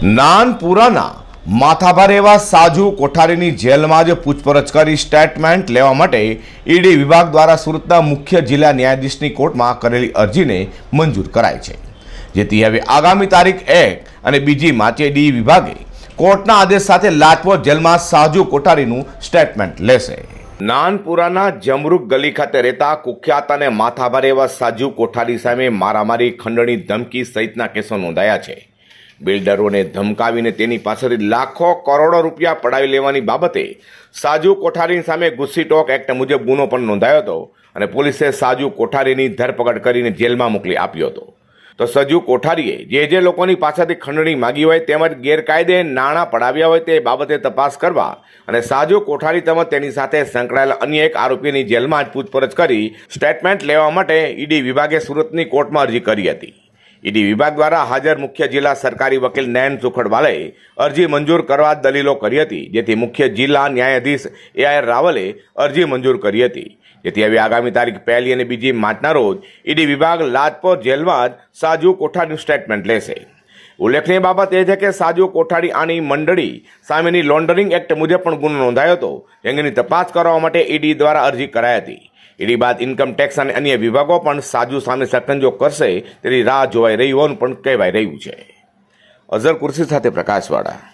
નાનપુરાના માથાભારે એવા સાજુ કોઠારીની જેલમાં જ પૂછપરછ કરી સ્ટેટમેન્ટ લેવા માટે ઈડી વિભાગ દ્વારા સુરતના મુખ્ય જિલ્લા ન્યાયાધીશની કોર્ટમાં કરેલી અરજીને મંજૂર કરાઈ છે, જેથી હવે આગામી તારીખ 1 અને 2 માર્ચે ડી વિભાગે કોર્ટના આદેશ સાથે લાજપોર જેલમાં સાજુ કોઠારીનું સ્ટેટમેન્ટ લેશે। નાનપુરાના જમરૂક ગલી ખાતે રહેતા કુખ્યાત અને માથાભારે એવા સાજુ કોઠારી સામે મારામારી, ખંડણી, ધમકી સહિતના કેસો નોંધાયા છે। બિલ્ડરોને ધમકાવીને તેની પાસેથી લાખો કરોડો રૂપિયા પડાવી લેવાની બાબતે સાજુ કોઠારી સામે ગુસ્સીટોક એક્ટ મુજબ ગુનો પણ નોંધાયો હતો અને પોલીસે સાજુ કોઠારીની ધરપકડ કરીને જેલમાં મોકલી આપ્યો હતો। તો સાજુ કોઠારીએ જે લોકોની પાસેથી ખંડણી માંગી હોય તેમજ ગેરકાયદે નાણાં પડાવ્યા હોય તે બાબતે તપાસ કરવા અને સાજુ કોઠારી તેમજ તેની સાથે સંકળાયેલા અન્ય એક આરોપીની જેલમાં જ પૂછપરછ કરી સ્ટેટમેન્ટ લેવા માટે ઈડી વિભાગે સુરતની કોર્ટમાં અરજી કરી હતી। ઈડી વિભાગ દ્વારા હાજર મુખ્ય જિલ્લા સરકારી વકીલ નયન સુખડવાલાએ અરજી મંજૂર કરવા દલીલો કરી હતી, જેથી મુખ્ય જિલ્લા ન્યાયાધીશ AR રાવલે અરજી મંજૂર કરી હતી, જેથી હવે આગામી તારીખ 1 અને 2 માર્ચના રોજ ઈડી વિભાગ લાજપોર જેલમાં જ સાજુ કોઠારીનું સ્ટેટમેન્ટ લેશે। ઉલ્લેખનીય બાબત એ છે કે સાજુ કોઠારી આની મંડળી સામેની લોન્ડરિંગ એક્ટ મુજબ પણ ગુનો નોંધાયો હતો, જેની તપાસ કરવા માટે ઈડી દ્વારા અરજી કરાઈ હતી। ઈડી બાદ ઇન્કમ ટેક્સ અને અન્ય વિભાગો પણ સાજુ સામે સકંજો કરશે તેની રાહ જોવાઈ રહી હોવાનું પણ કહેવાય રહ્યું છે। અઝર કુર્સી સાથે પ્રકાશવાળા।